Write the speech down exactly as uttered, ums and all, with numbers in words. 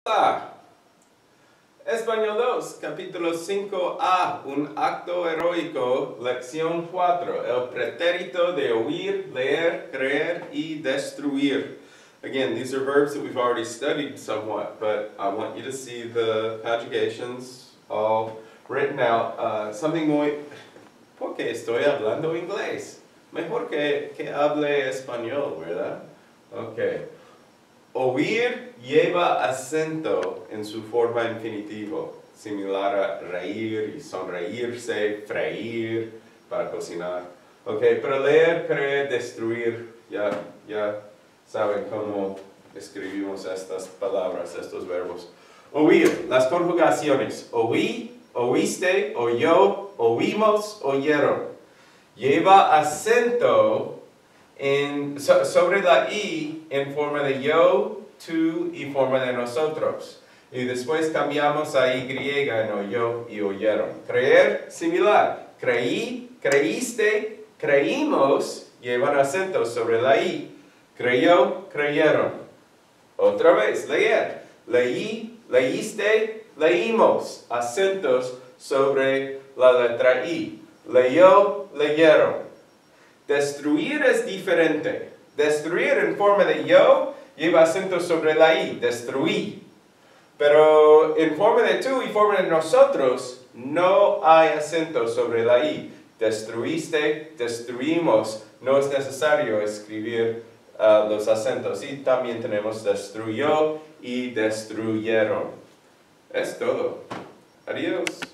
Hola. Español dos, capítulo cinco A, un acto heroico, lección cuatro, el pretérito de oír, leer, creer y destruir. Again, these are verbs that we've already studied somewhat, but I want you to see the conjugations all written out. Uh, something muy... ¿Por qué estoy hablando inglés? Mejor que, que hable español, ¿verdad? Ok. Oír lleva acento en su forma infinitivo, similar a reír y sonreírse, freír para cocinar. Ok, pero leer, creer, destruir, ya, ya saben cómo escribimos estas palabras, estos verbos. Oír, las conjugaciones, oí, oíste, oyó, oímos, oyeron. Lleva acento En, so, sobre la I en forma de yo, tú y forma de nosotros. Y después cambiamos a Y en oyó y oyeron. Creer, similar. Creí, creíste, creímos, llevan acento sobre la I. Creyó, creyeron. Otra vez, leer. Leí, leíste, leímos. Acentos sobre la letra I. Leyó, leyeron. Destruir es diferente. Destruir en forma de yo lleva acento sobre la I, destruí. Pero en forma de tú y forma de nosotros no hay acento sobre la I. Destruiste, destruimos. No es necesario escribir uh, los acentos. Y también tenemos destruyó y destruyeron. Es todo. Adiós.